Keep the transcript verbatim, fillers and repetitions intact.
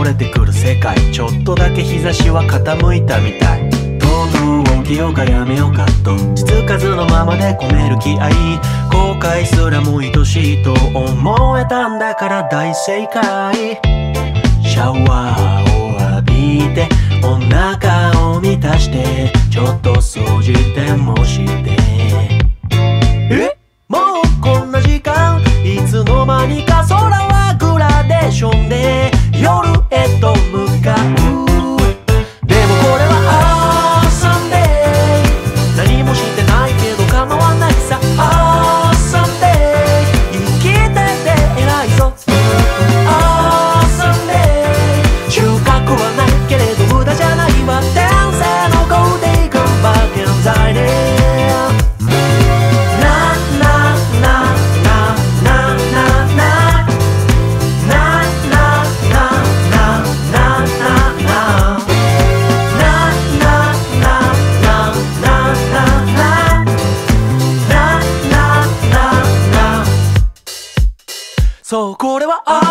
れてくる世界、ちょっとだけ日差しは傾いたみたい。とうとう起きようかやめようかと続かずのままで込める気合い、後悔すらも愛しいと思えたんだから大正解。シャワーを浴びてお腹を満たして、ちょっと掃除でもして、えもうこんな時間、いつの間にか空はグラデーションで夜へと向かう。でもこれはAwesome Day、 何もしてないけど構わないさ。Awesome Day、 生きてて偉いぞ。Awesome Day、 収穫はないけれど無駄じゃないわ。天性のゴールディー君は現在ね。そうこれは